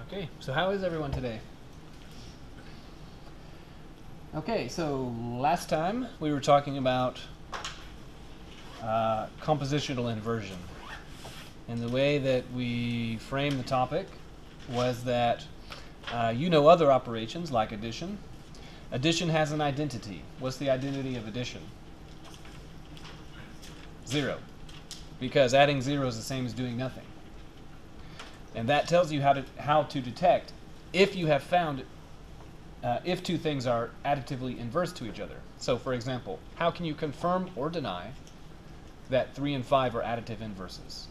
Okay, so how is everyone today? Okay, so last time we were talking about compositional inversion. And the way that we framed the topic was that you know other operations like addition. Addition has an identity. What's the identity of addition? 0. Because adding 0 is the same as doing nothing. And that tells you how to detect if you have found if two things are additively inverse to each other. So, for example, how can you confirm or deny that 3 and 5 are additive inverses?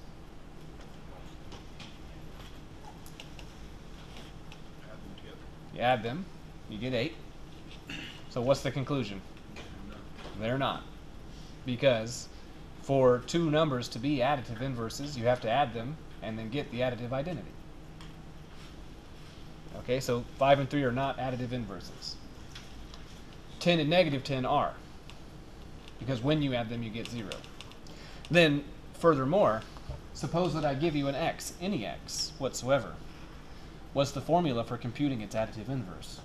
Add them together. You add them, you get 8. So what's the conclusion? They're not. Because for two numbers to be additive inverses, you have to add them and then get the additive identity. Okay, so 5 and 3 are not additive inverses. 10 and negative 10 are. Because when you add them, you get 0. Then, furthermore, suppose that I give you an x, any x whatsoever. What's the formula for computing its additive inverse?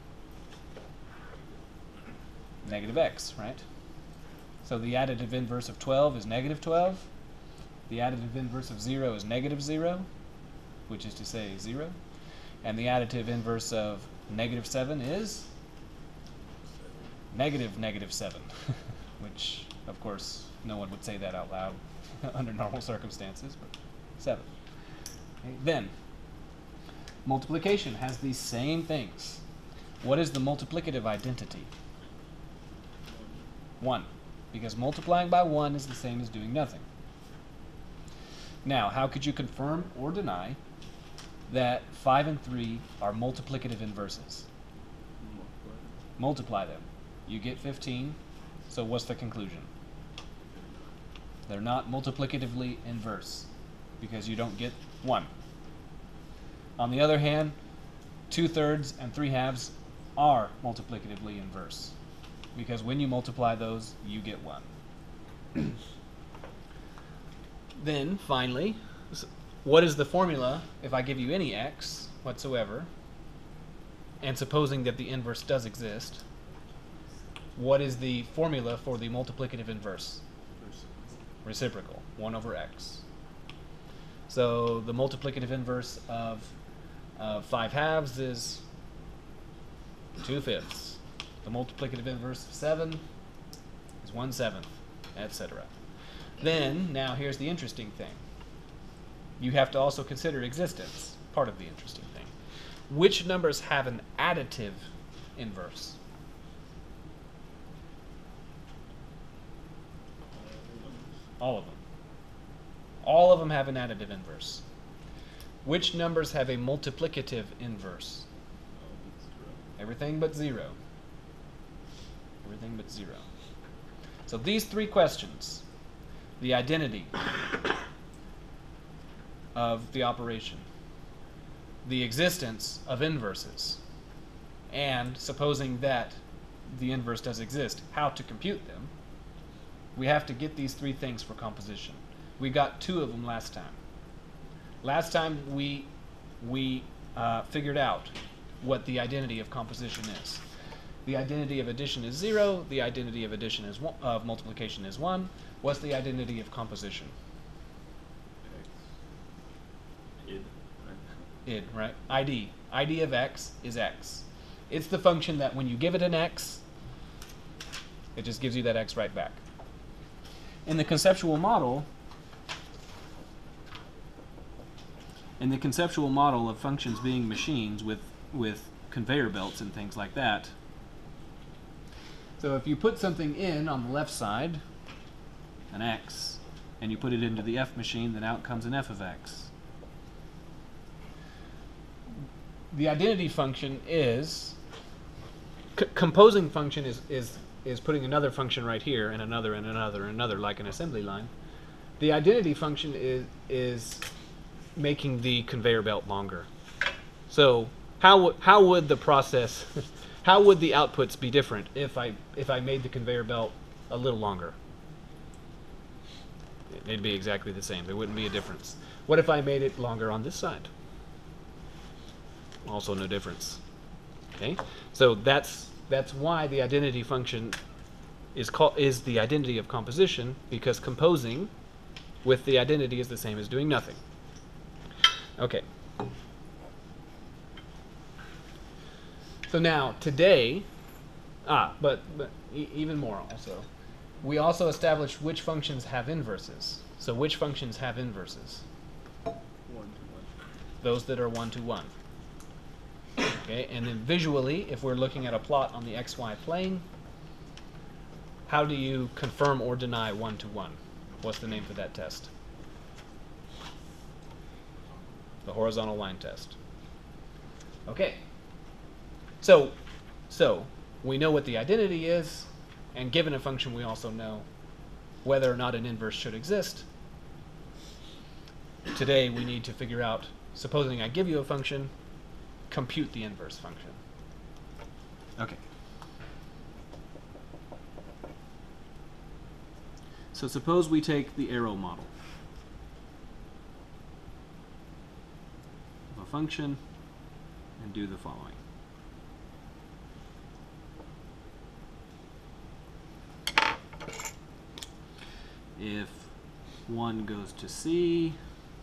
Negative x, right? So the additive inverse of 12 is negative 12. The additive inverse of 0 is negative 0, which is to say 0. And the additive inverse of negative 7 is negative 7, which, of course, no one would say that out loud under normal circumstances, but 7. Okay. Then, multiplication has these same things. What is the multiplicative identity? 1, because multiplying by 1 is the same as doing nothing. Now, how could you confirm or deny that 5 and 3 are multiplicative inverses? Multiply them. You get 15, so what's the conclusion? They're not multiplicatively inverse, because you don't get 1. On the other hand, 2/3 and 3/2 are multiplicatively inverse, because when you multiply those, you get 1. Then, finally, what is the formula if I give you any x whatsoever, and supposing that the inverse does exist, what is the formula for the multiplicative inverse? Reciprocal, 1 over x. So the multiplicative inverse of 5/2 is 2/5. The multiplicative inverse of 7 is 1/7, etc. Then, now here's the interesting thing. You have to also consider existence, part of the interesting thing. Which numbers have an additive inverse? All of them. All of them have an additive inverse. Which numbers have a multiplicative inverse? Everything but 0. Everything but 0. So these three questions, the identity of the operation, the existence of inverses, and supposing that the inverse does exist, how to compute them, we have to get these three things for composition. We got 2 of them last time. Last time we figured out what the identity of composition is. The identity of addition is 0. The identity of addition is of multiplication is 1. What's the identity of composition? Id, right? ID. ID of x is x. It's the function that when you give it an x, it just gives you that x right back. In the conceptual model, of functions being machines with conveyor belts and things like that, so if you put something in on the left side, an x, and you put it into the f machine, then out comes an f of x. The identity function is, composing function is putting another function right here, and another, and another, and another, like an assembly line. The identity function is making the conveyor belt longer. So how would the process, how would the outputs be different if I made the conveyor belt a little longer? It'd be exactly the same. There wouldn't be a difference. What if I made it longer on this side? also no difference. Okay, so that's why the identity function is the identity of composition, because composing with the identity is the same as doing nothing. Okay. So now today, but even more also, we also established which functions have inverses. So which functions have inverses? 1 to 1. Those that are 1 to 1. Okay, and then visually, if we're looking at a plot on the xy plane, how do you confirm or deny 1 to 1? What's the name for that test? The horizontal line test. Okay. So we know what the identity is, and given a function we also know whether or not an inverse should exist. Today we need to figure out, supposing I give you a function, compute the inverse function. Okay. So suppose we take the arrow model of a function and do the following. If 1 goes to C,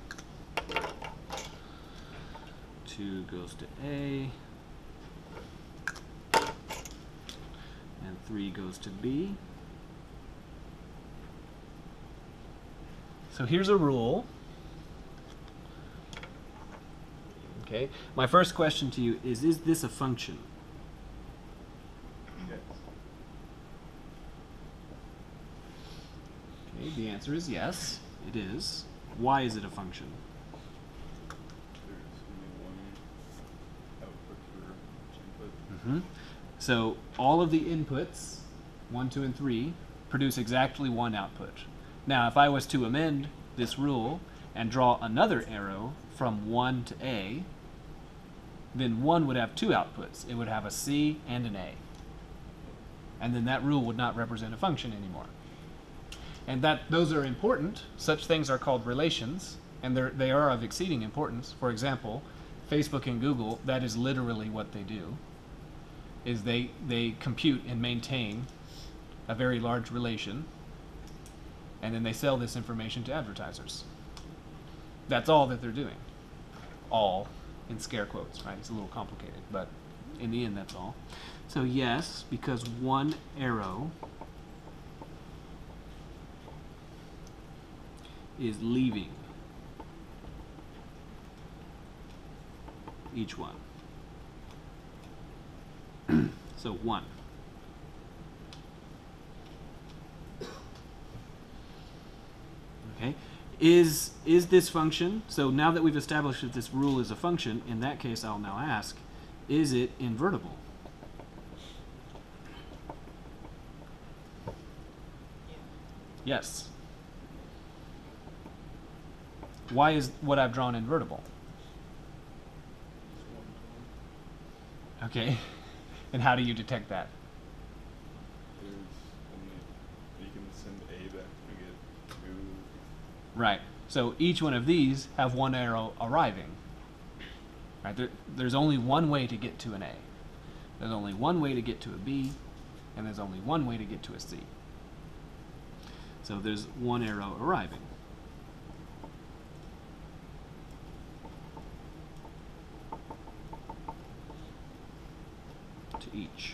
2 goes to A, and 3 goes to B. So here's a rule. Okay. My first question to you is this a function? Yes. Okay, the answer is yes, it is. Why is it a function? There's only one output for each input. So all of the inputs, 1, 2, and 3, produce exactly one output. Now, if I was to amend this rule and draw another arrow from 1 to A, then 1 would have 2 outputs. It would have a C and an A. And then that rule would not represent a function anymore. And those are important. Such things are called relations, and they are of exceeding importance. For example, Facebook and Google, that is literally what they do, is they compute and maintain a very large relation, and then they sell this information to advertisers. That's all that they're doing. All in scare quotes, right? It's a little complicated, but in the end, that's all. So yes, because one arrow is leaving each one. So 1. Okay. Is this function, so now that we've established that this rule is a function, in that case I'll now ask, is it invertible? Yes. Why is what I've drawn invertible? Okay. And how do you detect that? There's only, you can send A back to get 2. Right. So each one of these have one arrow arriving. Right. There's only one way to get to an A. There's only one way to get to a B, and there's only one way to get to a C. So there's one arrow arriving. To each.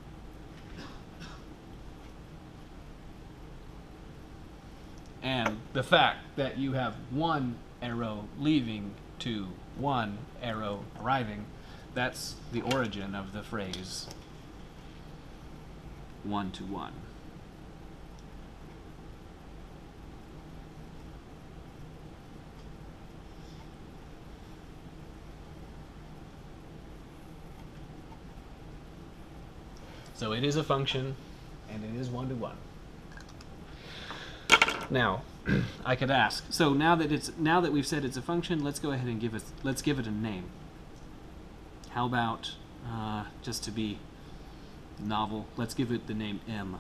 And the fact that you have one arrow leaving to one arrow arriving, that's the origin of the phrase 1 to 1. So it is a function, and it is 1 to 1. Now, I could ask. So now that we've said it's a function, let's go ahead and give it a name. How about just to be novel, let's give it the name M.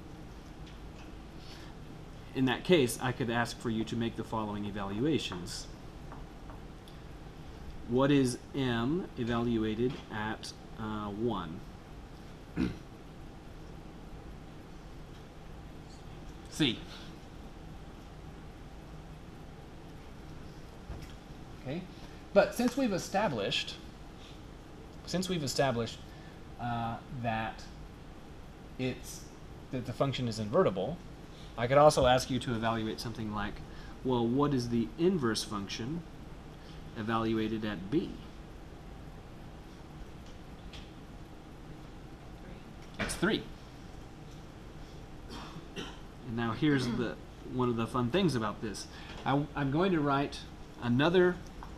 In that case, I could ask for you to make the following evaluations. what is m evaluated at 1? C. Okay, but since we've established that the function is invertible, I could also ask you to evaluate something like, well, what is the inverse function evaluated at b? It's 3. And now here's one of the fun things about this. I'm going to write another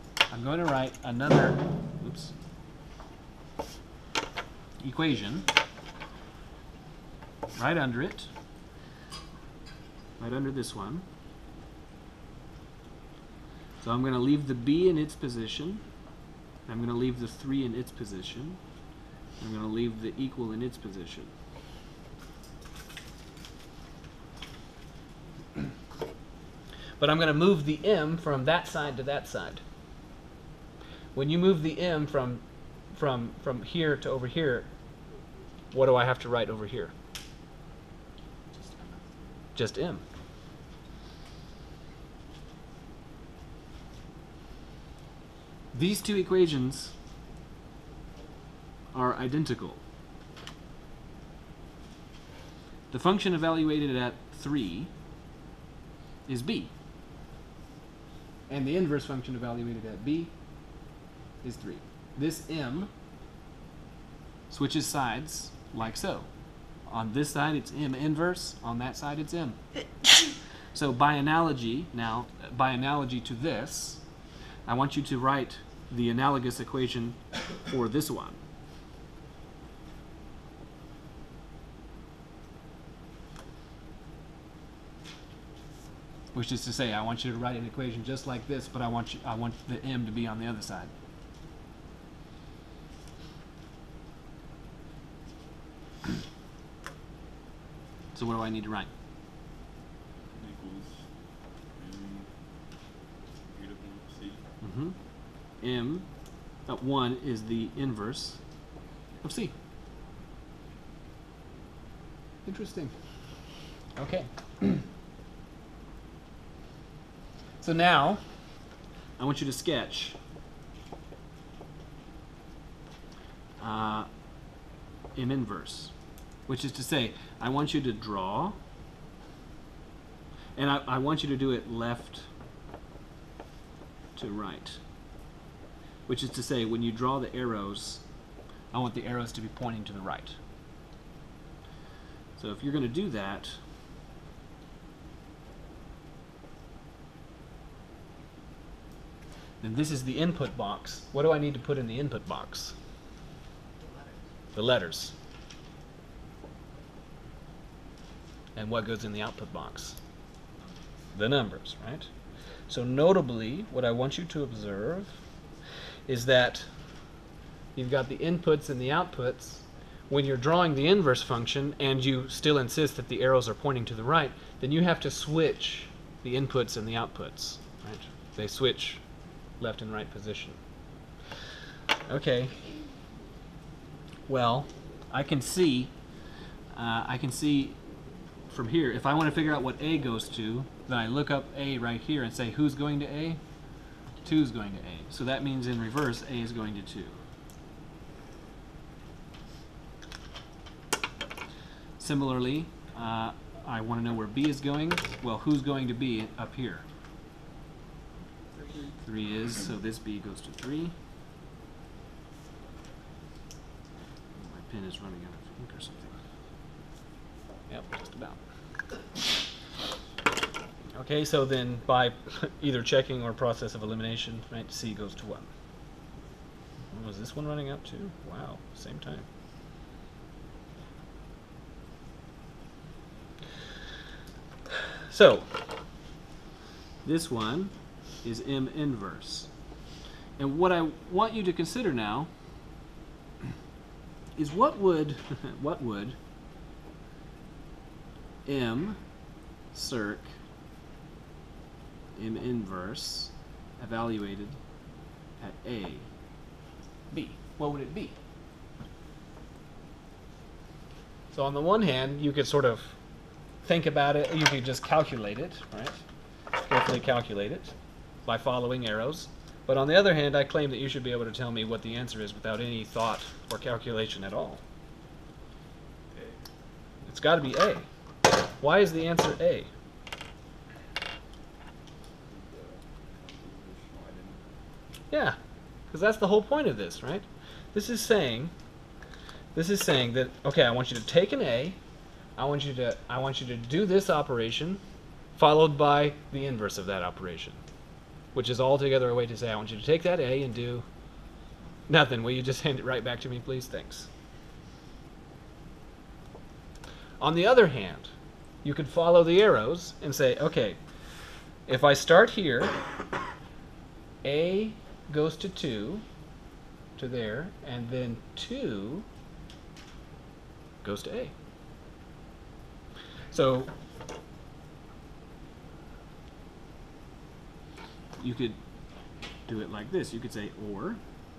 oops, equation right under it, right under this one. So I'm going to leave the b in its position. I'm going to leave the 3 in its position. I'm going to leave the equal in its position. But I'm going to move the m from that side to that side. When you move the m from here to over here, what do I have to write over here? Just m. These two equations are identical. The function evaluated at 3 is b. And the inverse function evaluated at b is 3. This m switches sides like so. On this side it's m inverse, on that side it's m. So by analogy to this, I want you to write the analogous equation for this one. Which is to say, I want you to write an equation just like this, but I want the m to be on the other side. So what do I need to write? Equals m beautiful c. M 1 is the inverse of c. Interesting. Okay. So now, I want you to sketch M inverse, which is to say, I want you to draw, and I want you to do it left to right, which is to say, when you draw the arrows, I want the arrows to be pointing to the right. So if you're going to do that, then this is the input box. What do I need to put in the input box? The letters. And what goes in the output box? The numbers, right? So notably, what I want you to observe is that you've got the inputs and the outputs. When you're drawing the inverse function and you still insist that the arrows are pointing to the right, then you have to switch the inputs and the outputs, right? They switch left and right position. Okay. Well, I can see from here, if I want to figure out what A goes to, then I look up A right here and say, who's going to A? 2 is going to A. So that means in reverse, A is going to 2. Similarly, I want to know where B is going. Well, who's going to B up here? 3 is, so this B goes to 3. My pen is running out of ink or something. Yep, just about. Okay, so then by either checking or process of elimination, right, C goes to 1. Was this one running out too? Wow, same time. So, this one is M inverse. And what I want you to consider now is what would M circ M inverse evaluated at A be? What would it be? So on the one hand, you could sort of think about it. You could just calculate it, right? Carefully calculate it by following arrows. But on the other hand, I claim that you should be able to tell me what the answer is without any thought or calculation at all. A. It's got to be A. Why is the answer A? Yeah, because that's the whole point of this, right? This is saying that, okay, I want you to take an A, I want you to do this operation, followed by the inverse of that operation, which is altogether a way to say I want you to take that A and do nothing. Will you just hand it right back to me, please? Thanks. On the other hand, you could follow the arrows and say, okay, if I start here, A goes to 2, to there, and then 2 goes to A. So you could do it like this. You could say or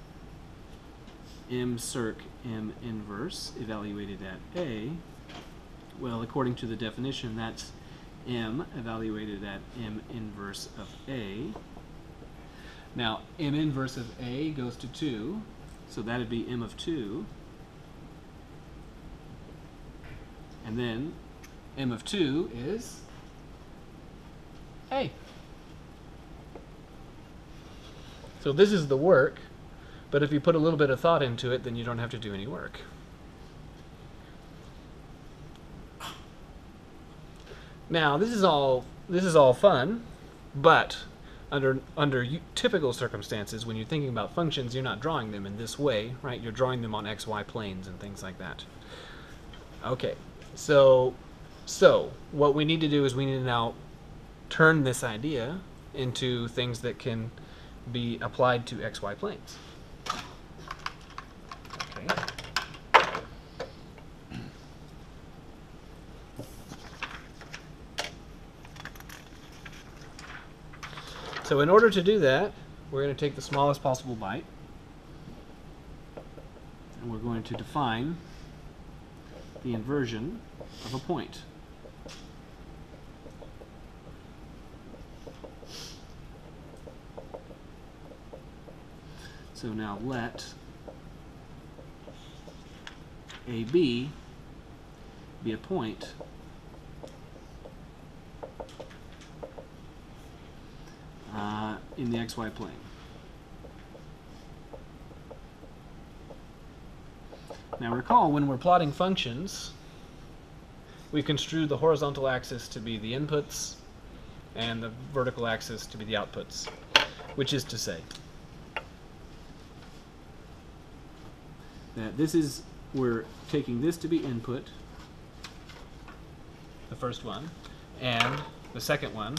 M circ M inverse evaluated at A. Well, according to the definition, that's M evaluated at M inverse of A. Now, M inverse of A goes to 2, so that would be M of 2. And then M of 2 is A. So this is the work, but if you put a little bit of thought into it, then you don't have to do any work. Now, this is all fun, but under typical circumstances, when you're thinking about functions, you're not drawing them in this way, right? You're drawing them on XY planes and things like that. Okay, so what we need to do is we need to now turn this idea into things that can be applied to XY planes. Okay. So in order to do that, we're going to take the smallest possible byte, and we're going to define the inversion of a point. So now let AB be a point in the XY plane. Now recall, when we're plotting functions, we construe the horizontal axis to be the inputs and the vertical axis to be the outputs, which is to say that we're taking this to be input, the first one, and the second one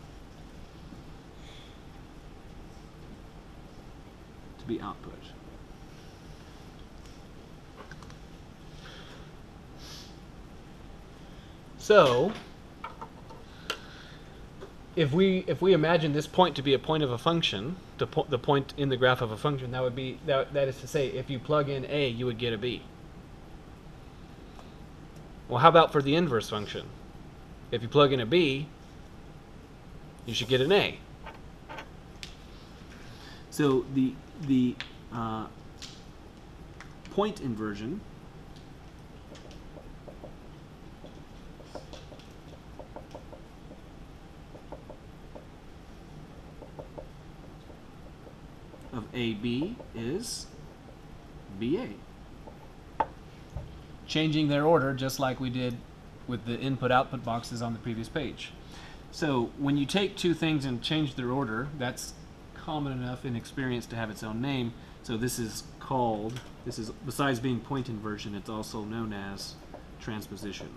to be output. So if we imagine this point to be a point of a function, the point in the graph of a function, that would be that is to say, if you plug in A, you would get a B. Well, how about for the inverse function? If you plug in a B, you should get an A. So the point inversion of AB is BA. Changing their order just like we did with the input-output boxes on the previous page. So when you take two things and change their order, that's common enough in experience to have its own name. So this is besides being point inversion, it's also known as transposition.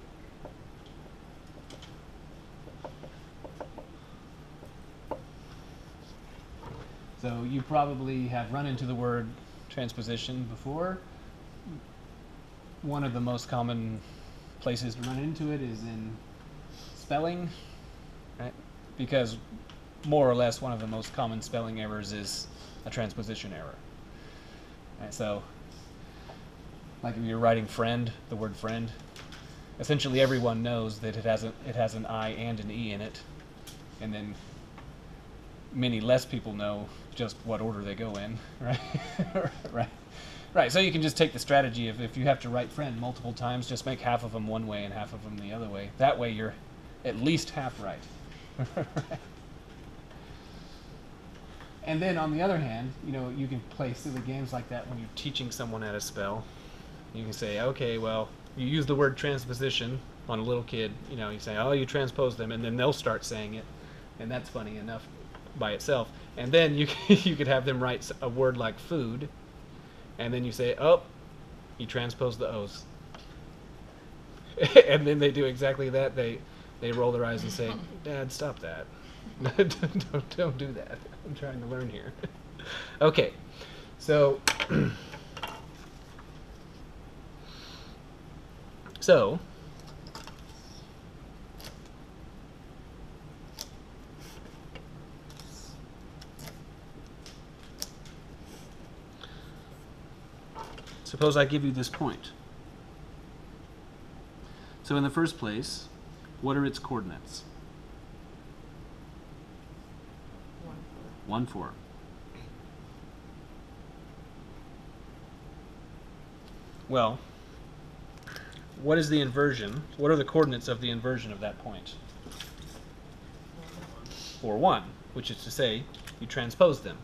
So you probably have run into the word transposition before. One of the most common places to run into it is in spelling, right? Because more or less one of the most common spelling errors is a transposition error. And so, like if you're writing friend, the word friend, essentially everyone knows that it has an I and an E in it, and then many less people know just what order they go in, right? Right. So you can just take the strategy of if you have to write friend multiple times, just make half of them one way and half of them the other way. That way you're at least half right. And then on the other hand, you can play silly games like that when you're teaching someone how to spell. You can say, okay, well, you use the word transposition on a little kid. You say, oh, you transpose them, and then they'll start saying it, and that's funny enough by itself. And then you could have them write a word like food, and then you say, oh, you transpose the O's. And then they do exactly that. They roll their eyes and say, Dad, stop that. don't do that. I'm trying to learn here. Okay, so suppose I give you this point. So in the first place, what are its coordinates? 1, 4. Well, what is the inversion? What are the coordinates of the inversion of that point? 4, 1, which is to say you transpose them.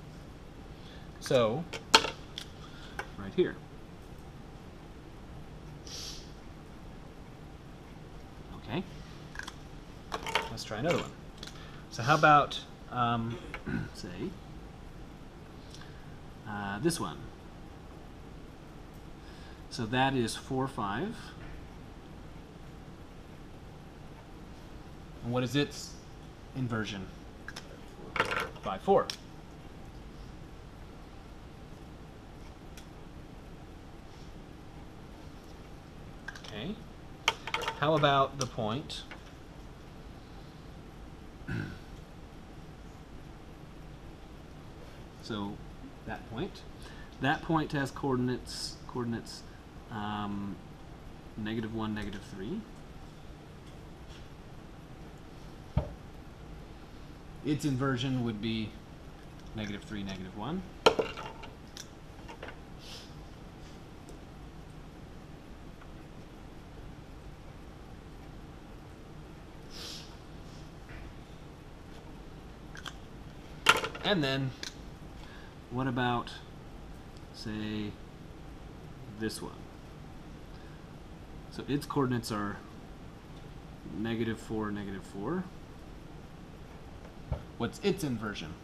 So, right here. Okay. Let's try another one. So how about say this one. So that is 4, 5. And what is its inversion? 5, 4. Okay. How about the point? So that point has coordinates -1, -3. Its inversion would be -3, -1. And then what about, say, this one? So its coordinates are -4, -4. What's its inversion?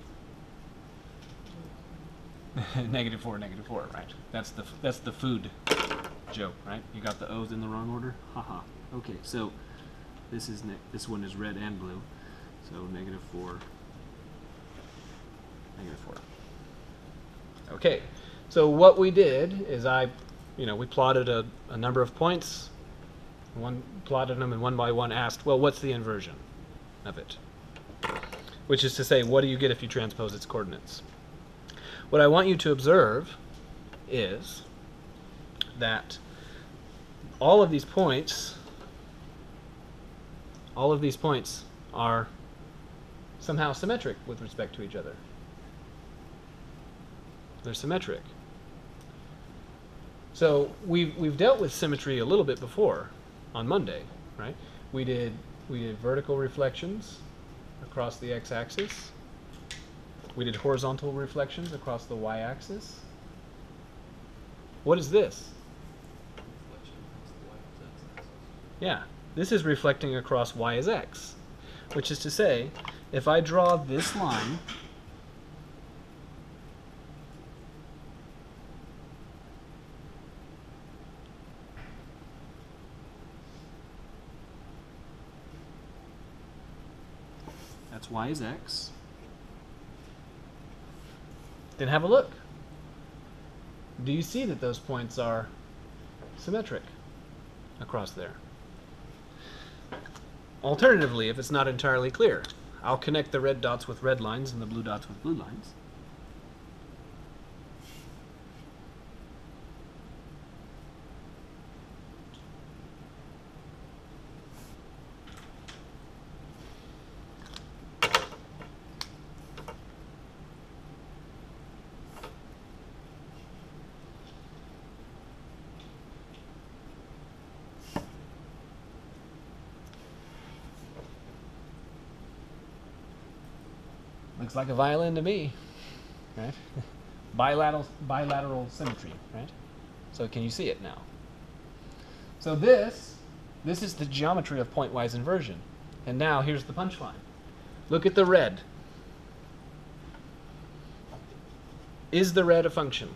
-4, -4, right? That's the food joke, right? You got the O's in the wrong order? Haha. Okay, so this one is red and blue. So -4, -4. Okay, so what we did is we plotted a number of points, plotted them, and one by one asked, well, what's the inversion of it? Which is to say, what do you get if you transpose its coordinates? What I want you to observe is that all of these points are somehow symmetric with respect to each other. They're symmetric. So we've dealt with symmetry a little bit before on Monday, right? We did vertical reflections across the x-axis. We did horizontal reflections across the y-axis. What is this? Yeah, this is reflecting across y as x, which is to say, if I draw this line, that's y is x, then have a look. Do you see that those points are symmetric across there? Alternatively, if it's not entirely clear, I'll connect the red dots with red lines and the blue dots with blue lines. Looks like a violin to me, right? Bilateral symmetry, right? So can you see it now? So this is the geometry of pointwise inversion. And now here's the punchline. Look at the red. Is the red a function?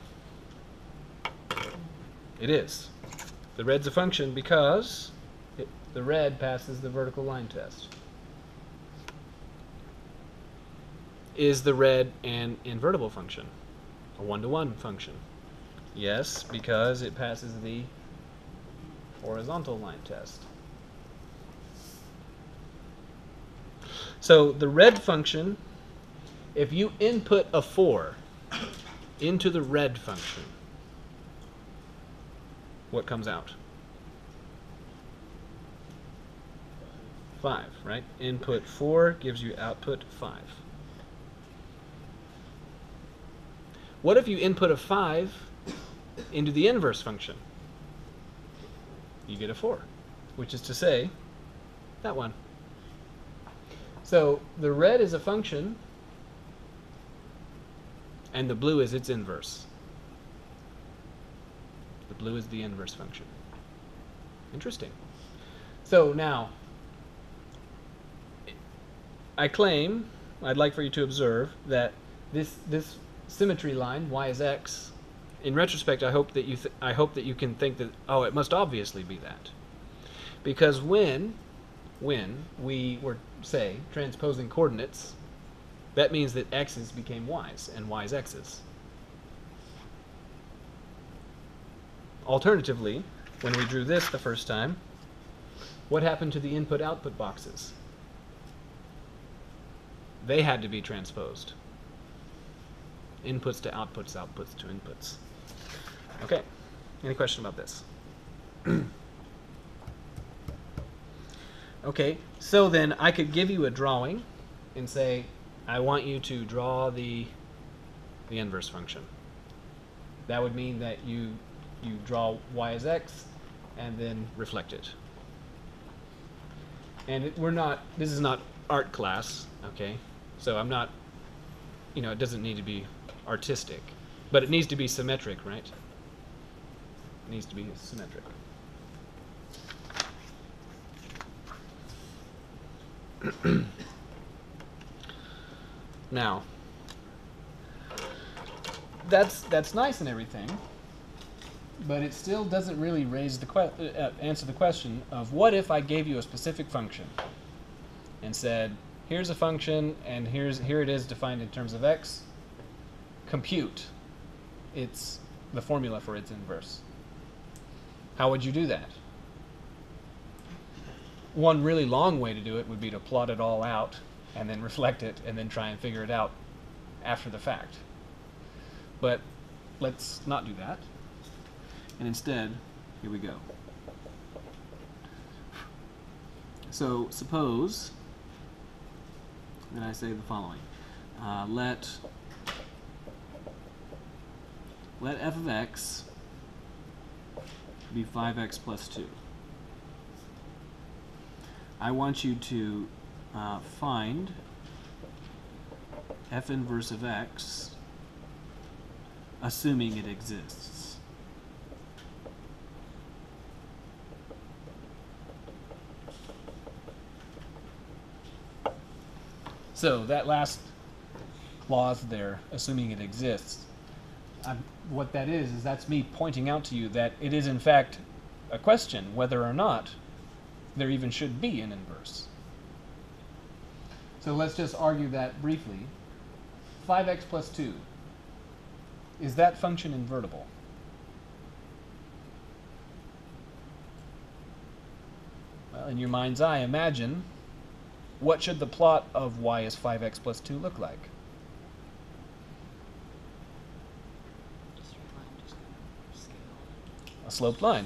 It is. The red's a function because the red passes the vertical line test. Is the red an invertible function? A one-to-one function? Yes, because it passes the horizontal line test. So the red function, if you input a 4 into the red function, what comes out? 5, right? Input 4 gives you output 5. What if you input a 5 into the inverse function? You get a 4, which is to say, that one. So the red is a function, and the blue is its inverse. The blue is the inverse function. Interesting. So now, I claim, I'd like for you to observe, that this symmetry line, y is x, in retrospect, I hope that you can think that, oh, it must obviously be that. Because when we were, say, transposing coordinates, that means that x's became y's and y's x's. Alternatively, when we drew this the first time, what happened to the input-output boxes? They had to be transposed. Inputs to outputs, outputs to inputs. Okay, any question about this? Okay, so then I could give you a drawing and say, I want you to draw the inverse function. That would mean that you draw y as x and then reflect it. And this is not art class, okay? So I'm not, it doesn't need to be artistic, but it needs to be symmetric, right? It needs to be symmetric. Now, that's nice and everything, but it still doesn't really raise the answer the question of what if I gave you a specific function and said, here's a function and here it is defined in terms of x. Compute it's the formula for its inverse. How would you do that? One really long way to do it would be to plot it all out and then reflect it and then try and figure it out after the fact. But let's not do that. And instead, here we go. So suppose that I say the following. Let f of x be 5x plus 2. I want you to find f inverse of x, assuming it exists. So that last clause there, assuming it exists, what that is that's me pointing out to you that it is in fact a question whether or not there even should be an inverse. So let's just argue that briefly. 5x plus 2, is that function invertible? Well, in your mind's eye, imagine what should the plot of y is 5x plus 2 look like? Straight line, just kind of scale. A sloped line.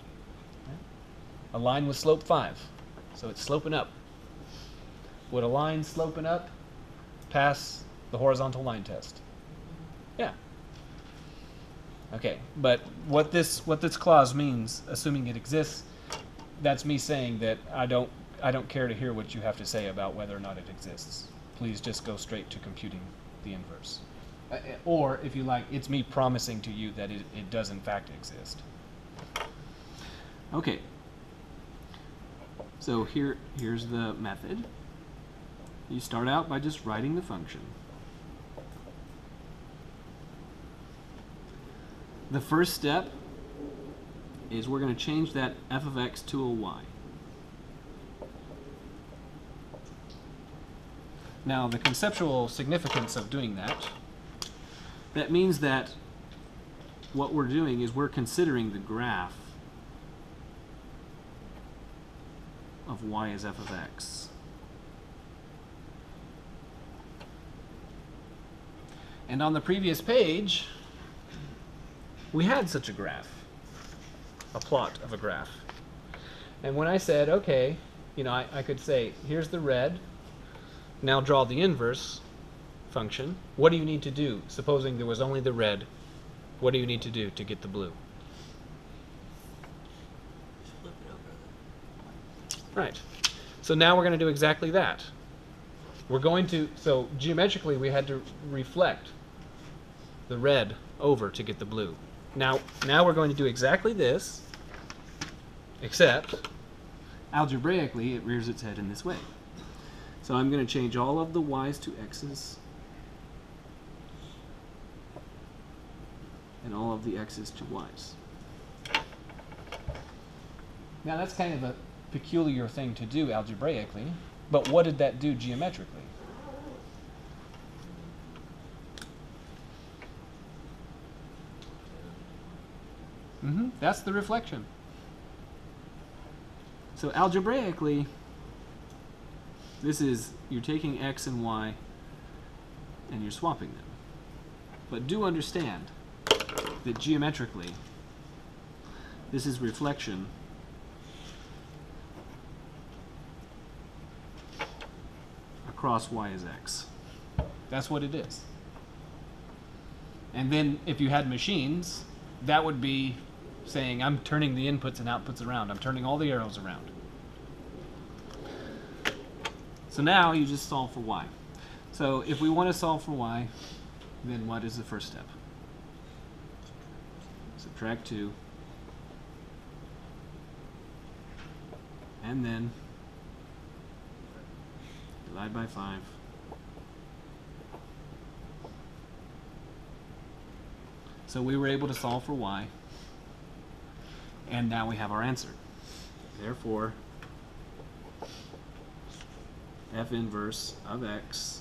A line with slope 5. So it's sloping up. Would a line sloping up pass the horizontal line test? Yeah. Okay, but what this clause means, assuming it exists, that's me saying that I don't care to hear what you have to say about whether or not it exists. Please just go straight to computing the inverse. Or, if you like, it's me promising to you that it does in fact exist. Okay. So here's the method. You start out by just writing the function. The first step is we're going to change that f of x to a y. Now, the conceptual significance of doing that means that what we're doing is we're considering the graph of y as f of x. And on the previous page, we had such a graph, a plot of a graph. And when I said, okay, I could say, here's the red, now draw the inverse function. What do you need to do? Supposing there was only the red, what do you need to do to get the blue? Flip it over. Right. So now we're going to do exactly that. We're going to, so geometrically we had to reflect the red over to get the blue. Now we're going to do exactly this, except algebraically it rears its head in this way. So I'm going to change all of the y's to x's and all of the x's to y's. Now that's kind of a peculiar thing to do algebraically, but what did that do geometrically? That's the reflection. So algebraically, this is, you're taking x and y and you're swapping them. But do understand that geometrically, this is reflection across y as x. That's what it is. And then if you had machines, that would be saying, I'm turning the inputs and outputs around. I'm turning all the arrows around. So now you just solve for y. So if we want to solve for y, then what is the first step? Subtract 2. And then divide by 5. So we were able to solve for y. And now we have our answer. Therefore, f inverse of x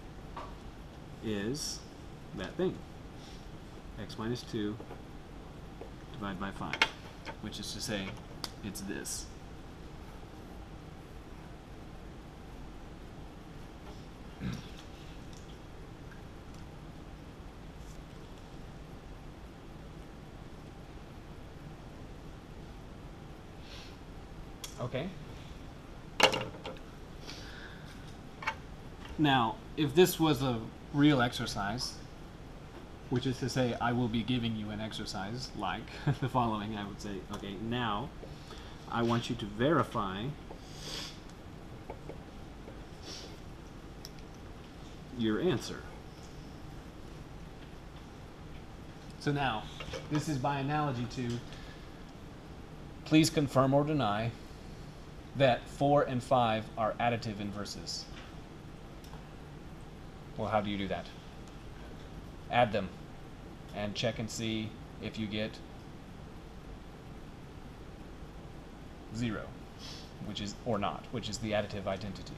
is that thing. X minus 2 divided by 5, which is to say, it's this. Okay. Now, if this was a real exercise, which is to say I will be giving you an exercise like the following, I would say, okay, now I want you to verify your answer. So now, this is by analogy to, please confirm or deny that 4 and 5 are additive inverses. Well, how do you do that? Add them and check and see if you get 0, which is, or not, which is the additive identity.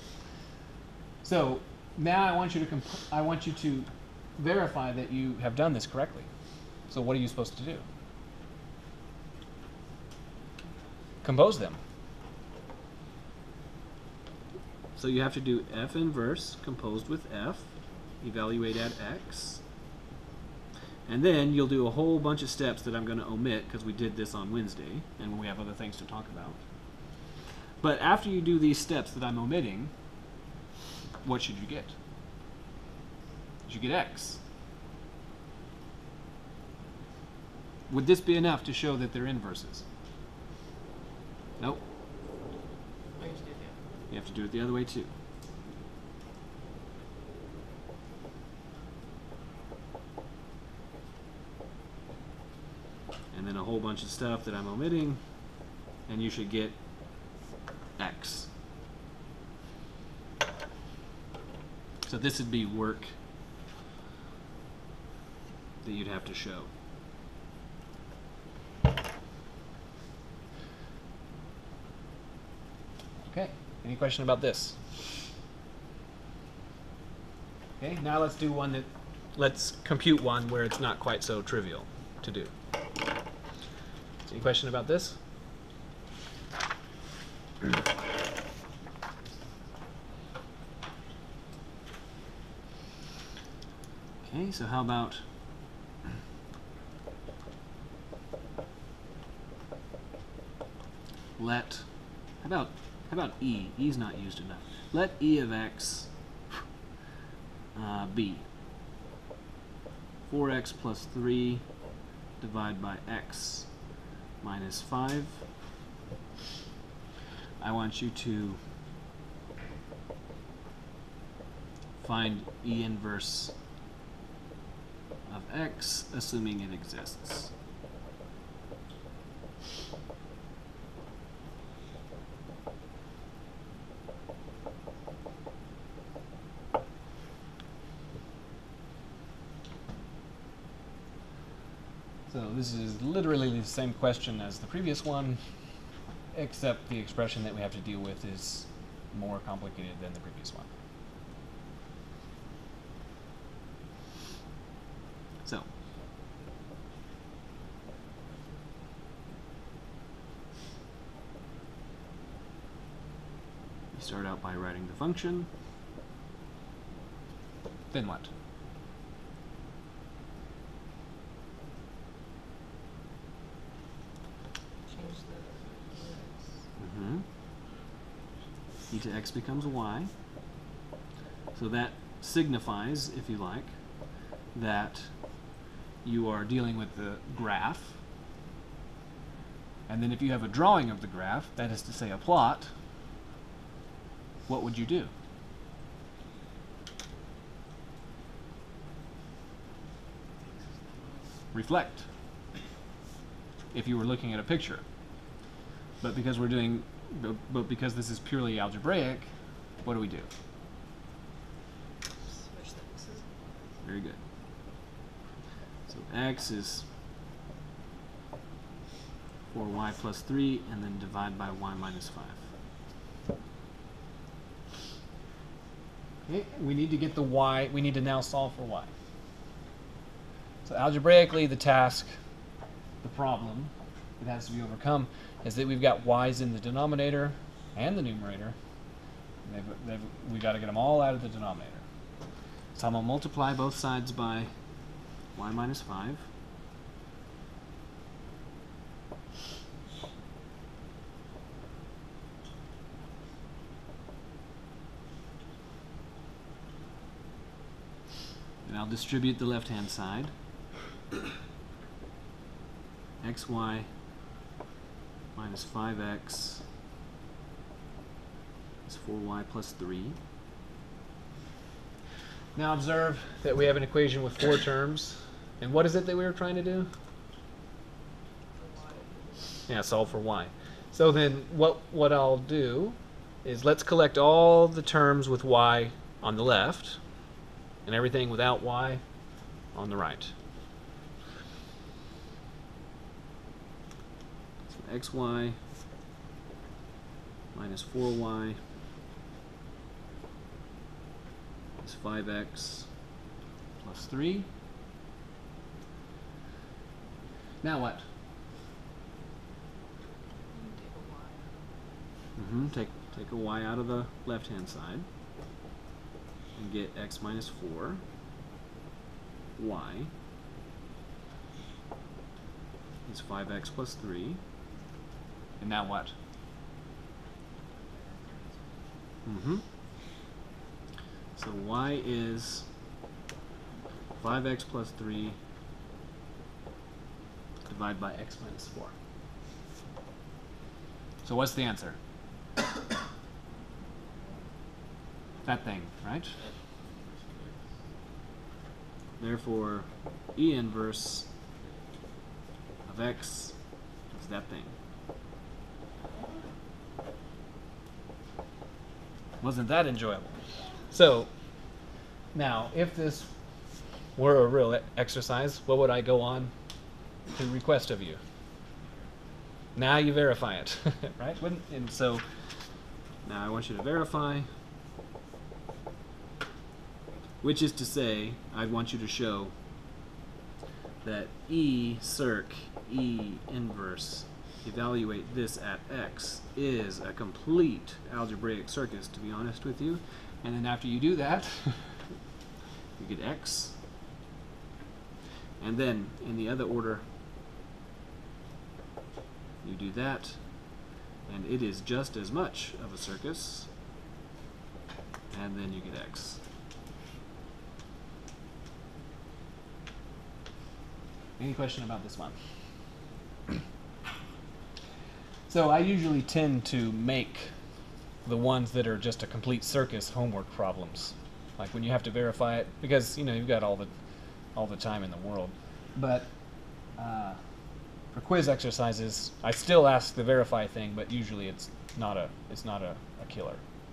So now I want you to verify that you have done this correctly. So what are you supposed to do? Compose them. So you have to do f inverse composed with f, evaluate at x, and then you'll do a whole bunch of steps that I'm going to omit because we did this on Wednesday and we have other things to talk about. But after you do these steps that I'm omitting, what should you get? You should get x. Would this be enough to show that they're inverses? Nope. I used to do that. You have to do it the other way too. And then a whole bunch of stuff that I'm omitting, and you should get x. So this would be work that you'd have to show. Okay, any question about this? Okay, now let's do one that, let's compute one where it's not quite so trivial to do. Any question about this? Okay, so how about how about e? E's not used enough. Let e of x be 4x plus 3 divided by x minus 5. I want you to find e inverse of x, assuming it exists. So this is literally the same question as the previous one, except the expression that we have to deal with is more complicated than the previous one. So, you start out by writing the function. Then what? Change the E to x becomes y. So that signifies, if you like, that you are dealing with the graph. And then if you have a drawing of the graph, that is to say a plot, what would you do? Reflect. If you were looking at a picture. But because we're doing, but because this is purely algebraic, what do we do? switch the x's. Very good. So x is 4y plus 3, and then divide by y minus 5. Okay, we need to get the y, we need to now solve for y. So algebraically, the task, the problem that has to be overcome is that we've got y's in the denominator and the numerator. We got to get them all out of the denominator. So I'm going to multiply both sides by y minus 5. And I'll distribute the left-hand side. xy minus 5x is 4y plus 3. Now observe that we have an equation with 4 terms. And what is it that we were trying to do? Yeah, solve for y. So then what I'll do is let's collect all the terms with y on the left and everything without y on the right. So xy minus 4y is 5x plus 3. Now what? You take a y. Take take a y out of the left-hand side and get x minus 4, y is 5x plus 3. And now what? So y is 5x plus 3 divided by x minus 4. So what's the answer? That thing, right? Therefore, E inverse of x is that thing. Wasn't that enjoyable? So, now, if this were a real exercise, what would I go on to request of you? Now you verify it, right? And so, now I want you to verify, which is to say, I want you to show that E circ, E inverse, evaluate this at x, is a complete algebraic circus, to be honest with you. And then after you do that, you get x. And then, in the other order, you do that, and it is just as much of a circus, and then you get x. Any question about this one? So I usually tend to make the ones that are just a complete circus homework problems, like when you have to verify it, because you've got all the time in the world. But for quiz exercises, I still ask the verify thing, but usually it's not a killer.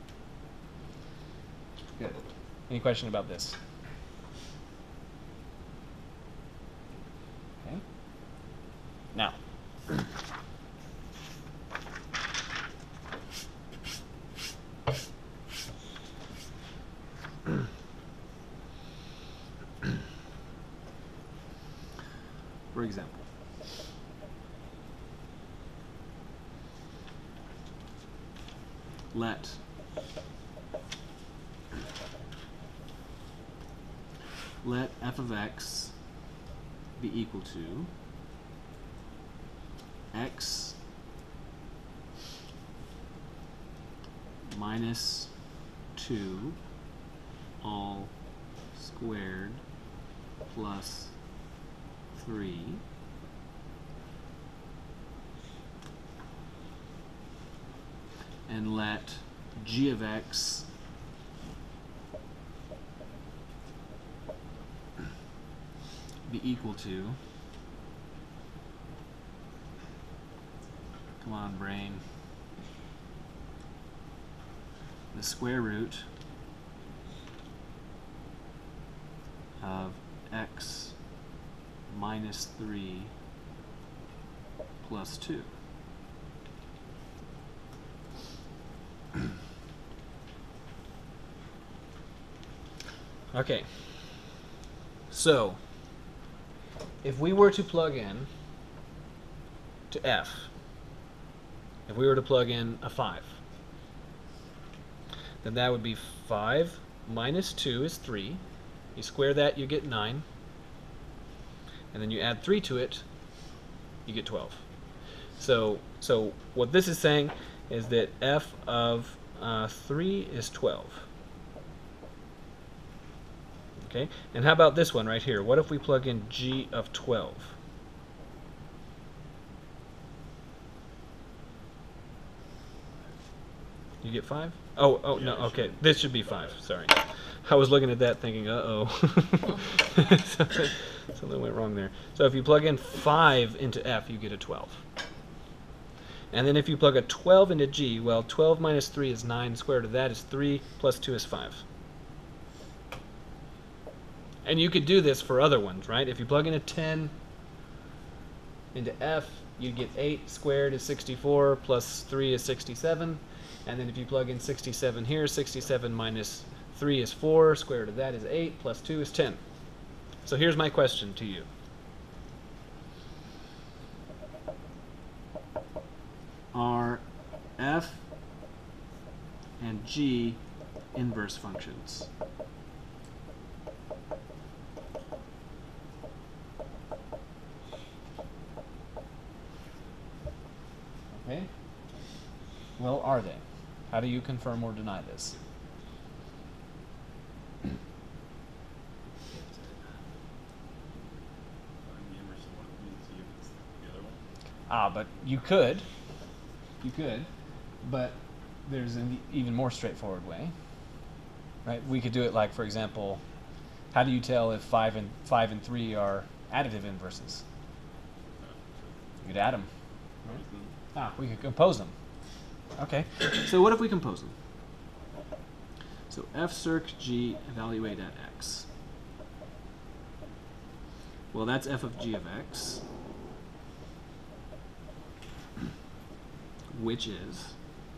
Good. Any question about this? Okay. Now. For example, let f of x be equal to x minus 2 all squared plus 3 and let g of x be equal to, come on brain, the square root of x minus 3 plus 2. Okay, so if we were to plug in to f, if we were to plug in a 5, then that would be 5 minus 2 is 3. You square that, you get 9. And then you add 3 to it, you get 12. So what this is saying is that f of 3 is 12. Okay, and how about this one right here? What if we plug in g of 12? You get 5? Oh, Yeah, no, okay. sure. This should be 5. Sorry. I was looking at that thinking, uh-oh. Something went wrong there. So if you plug in 5 into f, you get a 12. And then if you plug a 12 into g, well, 12 minus 3 is 9. Square root of that is 3, plus 2 is 5. And you could do this for other ones, right? If you plug in a 10 into f, you get 8 squared is 64, plus 3 is 67. And then if you plug in 67 here, 67 minus 3 is 4, square root of that is 8, plus 2 is 10. So here's my question to you. Are f G inverse functions. Okay? Well, are they? How do you confirm or deny this? Find the inverse of one of them and see if it's the other one. Ah, but you could, but there's an even more straightforward way, right? We could do it like, for example, how do you tell if 5 and 3 are additive inverses? You could add them. Ah, we could compose them. Okay, so what if we compose them? So f circ g evaluate at x. Well, that's f of g of x, which is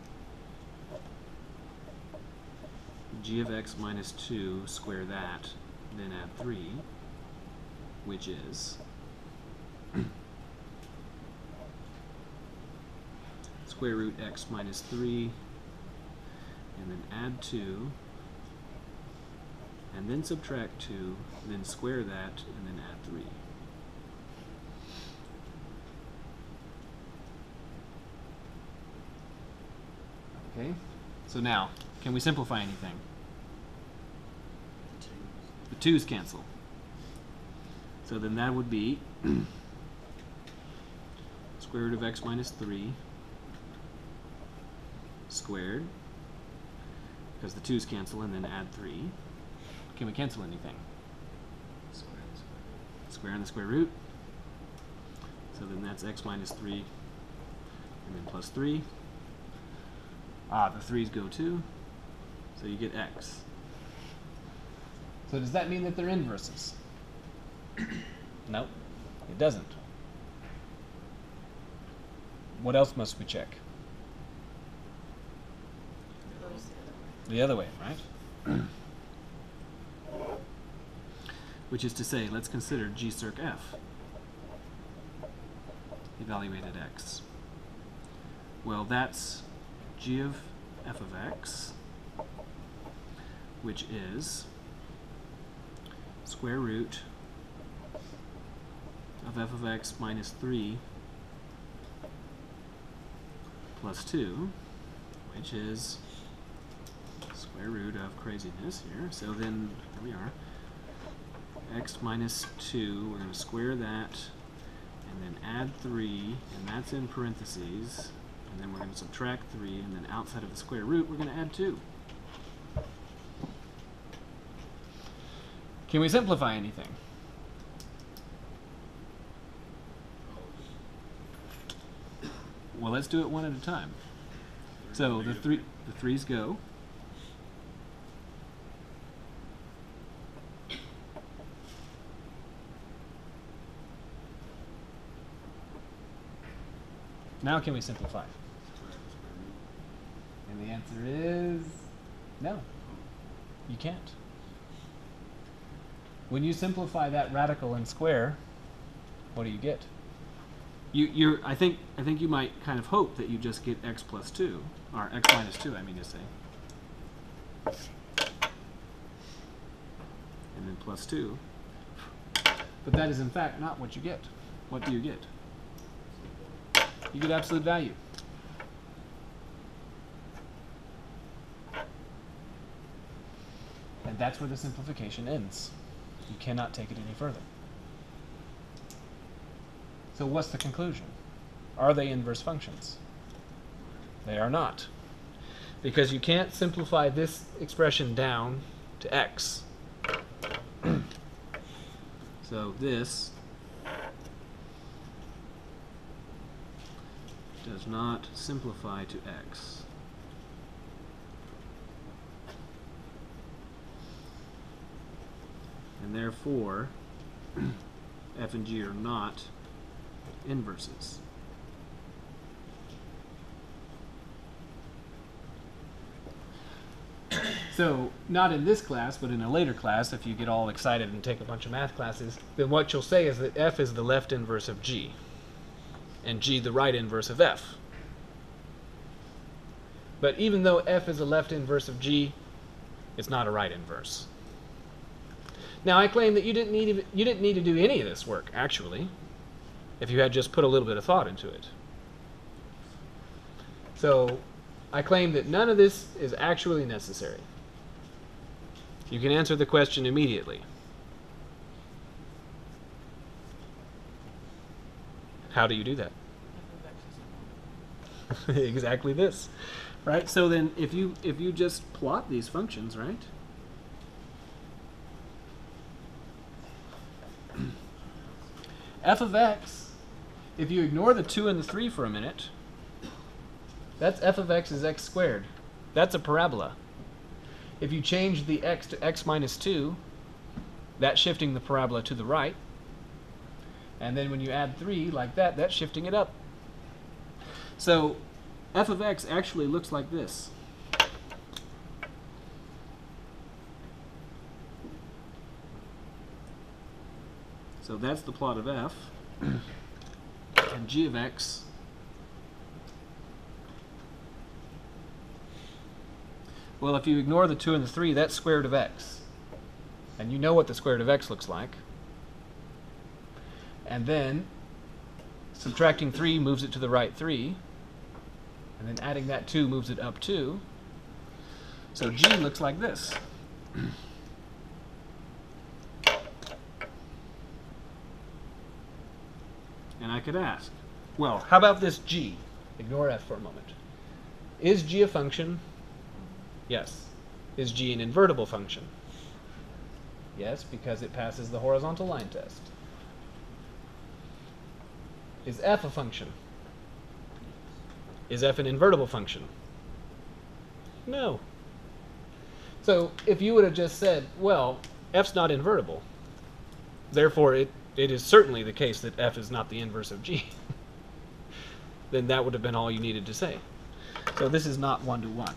g of x minus 2, square that, then add 3, which is square root x minus 3, and then add 2, and then subtract 2, then square that, and then add 3. Okay, so now, can we simplify anything? The 2's cancel. So then that would be square root of x minus 3 squared, because the 2's cancel, and then add 3. Can we cancel anything? Square and the square root. So then that's x minus 3, and then plus 3. Ah, the 3's go too, so you get x. So does that mean that they're inverses? Nope, it doesn't. What else must we check? The other way, right? Which is to say, let's consider g circ f. Evaluate at x. Well, that's g of f of x, which is square root of f of x minus 3 plus 2, which is square root of craziness here. So then, here we are, x minus 2, we're going to square that, and then add 3, and that's in parentheses, and then we're going to subtract 3, and then outside of the square root, we're going to add 2. Can we simplify anything? Well, let's do it one at a time. So the 3's go. Now can we simplify? And the answer is no. You can't. When you simplify that radical and square, what do you get? I think you might kind of hope that you just get x plus 2, or x minus 2, I mean to say. And then plus 2. But that is in fact not what you get. What do you get? You get absolute value. And that's where the simplification ends. You cannot take it any further. So what's the conclusion? Are they inverse functions? They are not. Because you can't simplify this expression down to x. So this does not simplify to x. And therefore, f and g are not inverses. So, not in this class, but in a later class, if you get all excited and take a bunch of math classes, then what you'll say is that f is the left inverse of g, and g the right inverse of f. But even though f is a left inverse of g, it's not a right inverse. Now I claim that you didn't need to do any of this work, actually, if you had just put a little bit of thought into it. So I claim that none of this is actually necessary. You can answer the question immediately. How do you do that? F of X is Exactly this, right? So then if you just plot these functions, right? F of x, if you ignore the 2 and the 3 for a minute, that's f of x is x squared. That's a parabola. If you change the x to x minus 2, that's shifting the parabola to the right. And then when you add 3 like that, that's shifting it up. So f of x actually looks like this. So that's the plot of f. And g of x well, if you ignore the 2 and the 3, that's square root of x. And you know what the square root of x looks like. And then subtracting 3 moves it to the right 3. And then adding that 2 moves it up 2. So g looks like this. And I could ask, well, how about this g? Ignore f for a moment. Is g a function? Yes. Is g an invertible function? Yes, because it passes the horizontal line test. Is f a function? Is f an invertible function? No. So if you would have just said, well, f's not invertible, therefore it is certainly the case that f is not the inverse of g, then that would have been all you needed to say. So this is not one-to-one.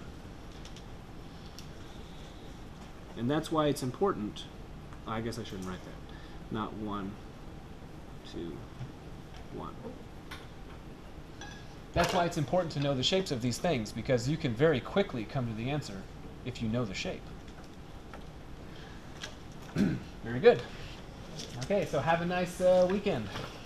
And that's why it's important. I guess I shouldn't write that. Not 1, 2, 1. That's why it's important to know the shapes of these things, because you can very quickly come to the answer if you know the shape. Very good. Okay, so have a nice weekend.